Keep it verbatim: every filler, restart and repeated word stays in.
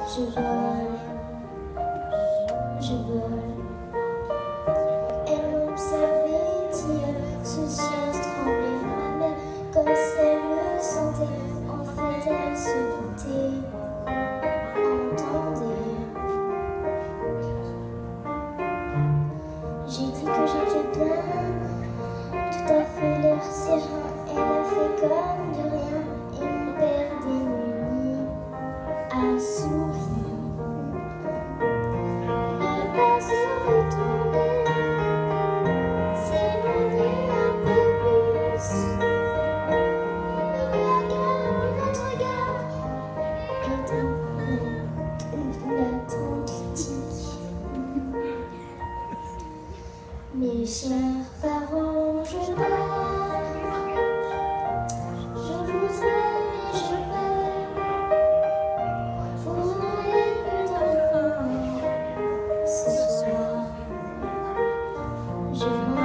Je vole, je vole. Elle m'observait, tire, soucieuse, tremblait ma mère, comme si elle me sentait. En fait, elle se doutait, entendait. J'ai dit que j'étais bien, tout à fait l'air serein. Elle a fait comme de rien, et mon père démuni a souri. Ne pas se retourner, s'éloigner un peu plus. Il y a gare, une autre gare, et d'un l'Atlantique. Mes chers parents, je pars. Je vous aime et je pars. Vous n'aurez plus d'enfants ce soir. Je